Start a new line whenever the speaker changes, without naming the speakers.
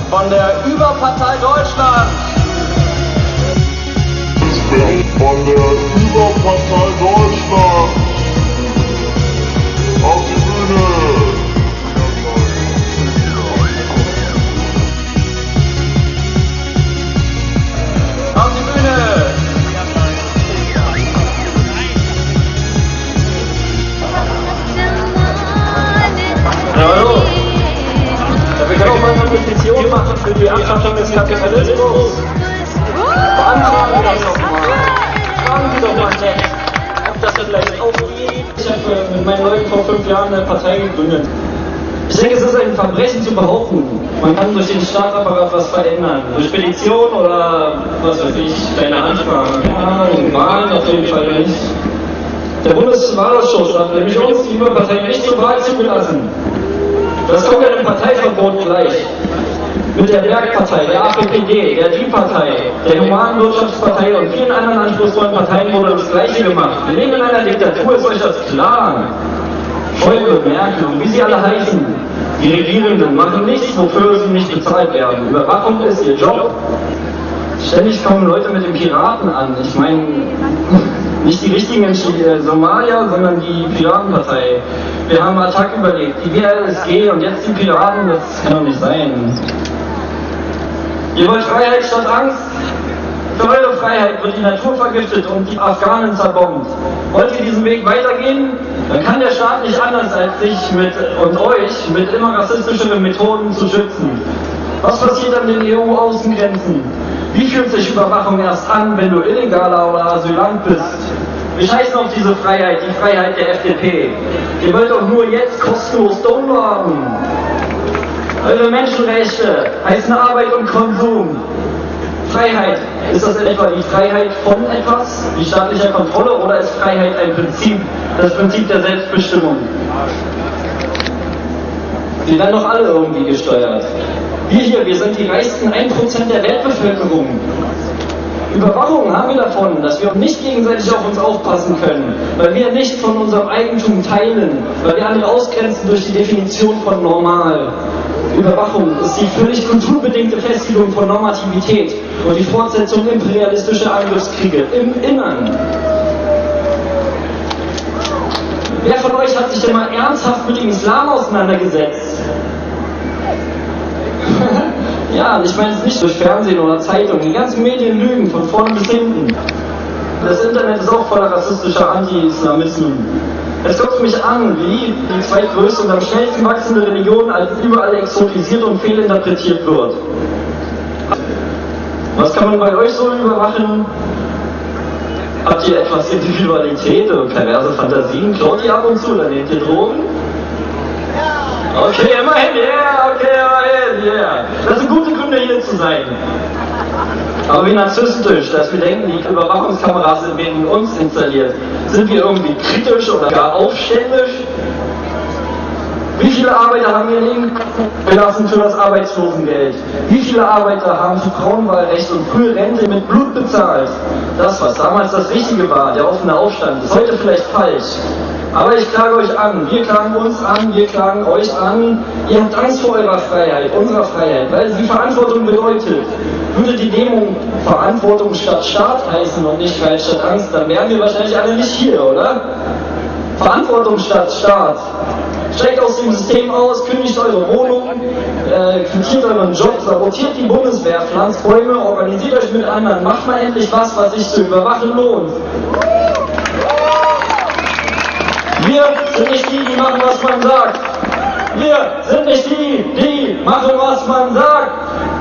von der Überpartei Deutschland.
Von der Überpartei Deutschland. Auf die Bühne.
Auf die Bühne. Ja, hallo. Wir können auch mal eine Petition machen für die Abschaffung des Kapitalismus. Beantragen das doch mal. Fragen Sie doch mal nett, ob das vielleicht auch geht. Ich habe mit meinen Leuten vor 5 Jahren eine Partei gegründet. Ich denke, es ist ein Verbrechen zu behaupten, man kann durch den Staatsapparat was verändern. Durch Petition oder was weiß ich, kleine Ansprache. Ja, Wahlen auf jeden Fall nicht. Der Bundeswahlausschuss hat nämlich uns, die Überpartei, nicht zur Wahl zugelassen. Das kommt ja dem Parteiverbot gleich. Mit der Bergpartei, der APPD, der Die-Partei, der Humanen Wirtschaftspartei und vielen anderen anspruchsvollen Parteien wurde das Gleiche gemacht. Wir leben in einer Diktatur, ist euch das klar? Schäuble, Merkel und wie sie alle heißen. Die Regierenden machen nichts, wofür sie nicht bezahlt werden. Überwachung ist ihr Job. Ständig kommen Leute mit den Piraten an. Ich meine, nicht die richtigen Somalier, sondern die Piratenpartei. Wir haben Attac überlebt, die WLSG und jetzt die Piraten, das kann doch nicht sein. Ihr wollt Freiheit statt Angst? Für eure Freiheit wird die Natur vergiftet und die Afghanen zerbombt. Wollt ihr diesen Weg weitergehen? Dann kann der Staat nicht anders, als sich euch mit immer rassistischeren Methoden zu schützen. Was passiert an den EU-Außengrenzen? Wie fühlt sich Überwachung erst an, wenn du illegaler oder Asylant bist? Wir scheißen auf diese Freiheit, die Freiheit der FDP. Ihr wollt doch nur jetzt kostenlos downloaden. Eure Menschenrechte heißen Arbeit und Konsum. Freiheit, ist das etwa die Freiheit von etwas, die staatliche Kontrolle, oder ist Freiheit ein Prinzip, das Prinzip der Selbstbestimmung? Sie werden doch alle irgendwie gesteuert. Wir hier, wir sind die reichsten 1% der Weltbevölkerung. Überwachung haben wir davon, dass wir nicht gegenseitig auf uns aufpassen können, weil wir nicht von unserem Eigentum teilen, weil wir andere ausgrenzen durch die Definition von normal. Überwachung ist die völlig kulturbedingte Festigung von Normativität und die Fortsetzung imperialistischer Angriffskriege im Innern. Wer von euch hat sich denn mal ernsthaft mit dem Islam auseinandergesetzt? Ja, ich meine es nicht durch Fernsehen oder Zeitung. Die ganzen Medien lügen von vorne bis hinten. Das Internet ist auch voller rassistischer Anti-Islamismen. Es guckt mich an, wie die zweitgrößte und am schnellsten wachsende Religion als überall exotisiert und fehlinterpretiert wird. Was kann man bei euch so überwachen? Habt ihr etwas Individualität und perverse Fantasien? Klaut ihr ab und zu, dann nehmt ihr Drogen? Okay, immerhin, yeah, okay, immerhin, yeah. Das sind gute Gründe, hier zu sein. Aber wie narzisstisch, dass wir denken, die Überwachungskameras sind wegen uns installiert. Sind wir irgendwie kritisch oder gar aufständisch? Wie viele Arbeiter haben ihr Leben gelassen für das Arbeitslosengeld? Wie viele Arbeiter haben für Frauenwahlrecht und frühe Rente mit Blut bezahlt? Das, was damals das Richtige war, der offene Aufstand, ist heute vielleicht falsch. Aber ich klage euch an, wir klagen uns an, wir klagen euch an. Ihr habt Angst vor eurer Freiheit, unserer Freiheit, weil sie Verantwortung bedeutet. Würde die Demo Verantwortung statt Staat heißen und nicht Freiheit statt Angst, dann wären wir wahrscheinlich alle nicht hier, oder? Verantwortung statt Staat. Steigt aus dem System aus, kündigt eure Wohnung, quittiert euren Job, sabotiert die Bundeswehr, pflanzt Bäume, organisiert euch mit anderen, macht mal endlich was sich zu überwachen lohnt. Wir sind nicht die, die machen, was man sagt. Wir sind nicht die, die machen, was man sagt.